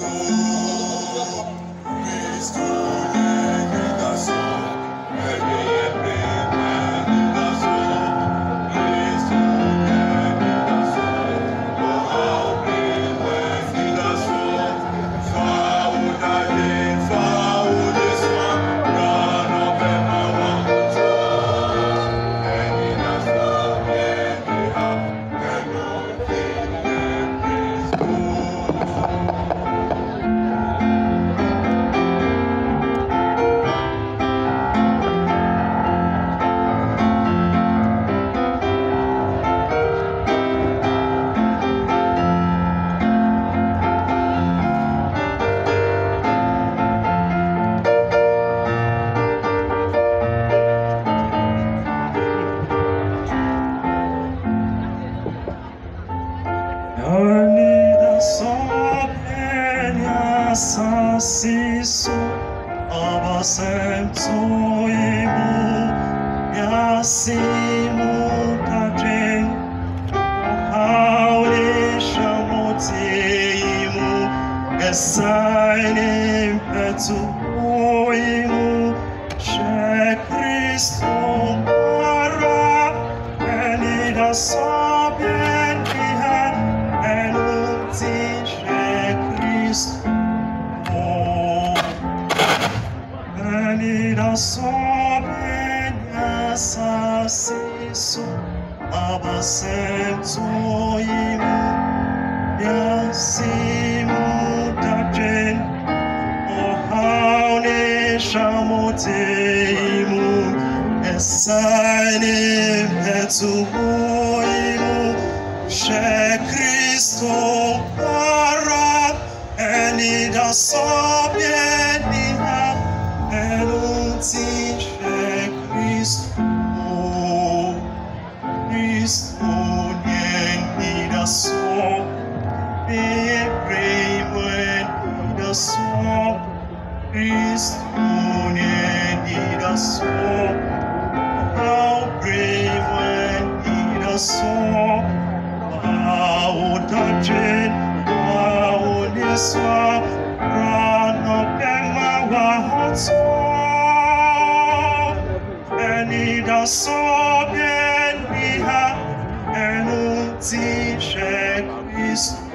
Sasiso abasentoimu yasimu kadren hauleshamoteimu esainim petuoimu she Christo para enida sabien ihan enunti she Christo Venida sobenia sasiso abasentoimu yasimu dajen ohaune shamoteimu esainim petuoimu she Christo para enida sobenia enunti she Christo nienida so nienida so Christo nienida so how brave when nida so how dajen how niswa rano pema wahatso enida so bien niha enunti she Christo